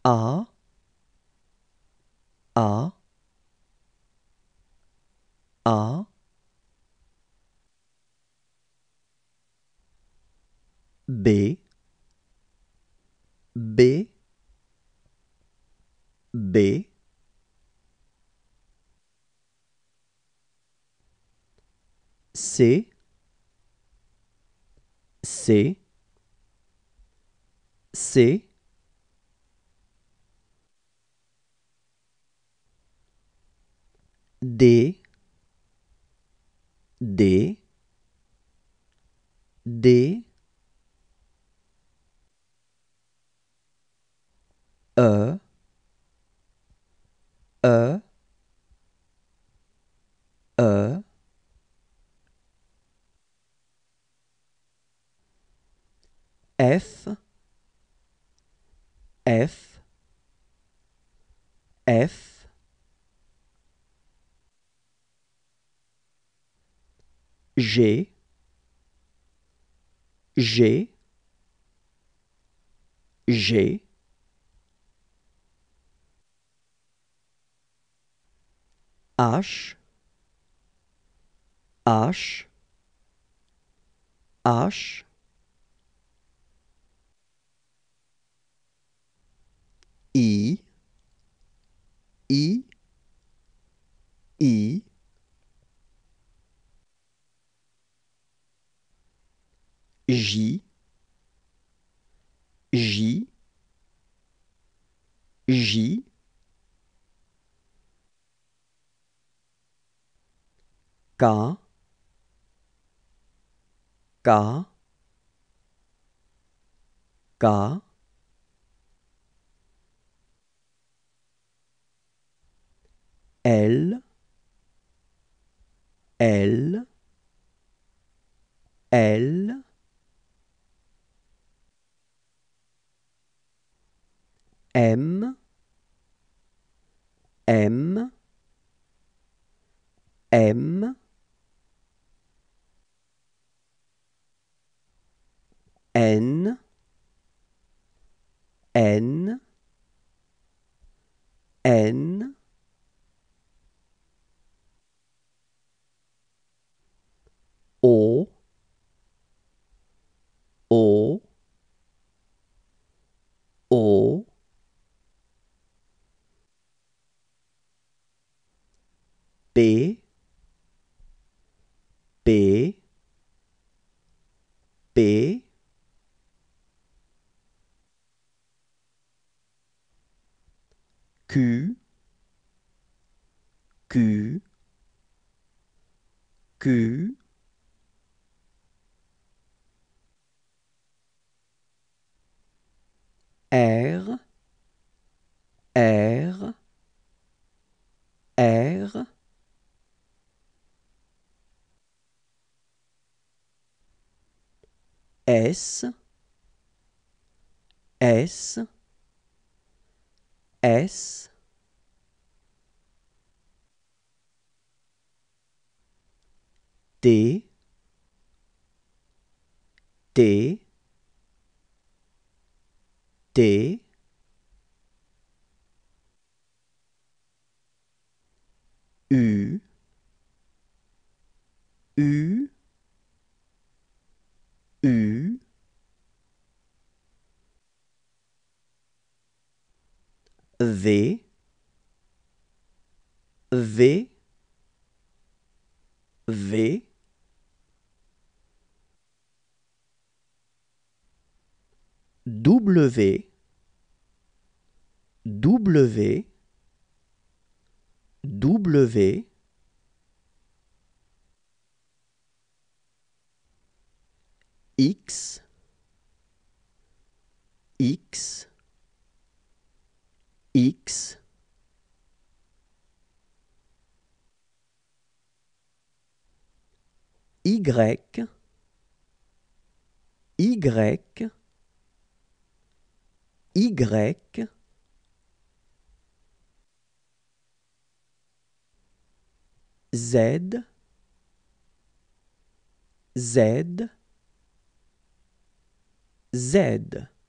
A, A, A, B, B, B, C, C, C, D, D, D, E, E, E, F, F, F, G, G, G, H, H, H, I, I, I, J, J, J, K, K, K, L, L, L, M, M, M, N, N, N, O, O, O, P, P, P, Q, Q, Q, R, R, R, S, S, S, T, T, T, U, U, U, V, V, V, W, W, W, X, X, X, Y, Y, Y, Z, Z, Z.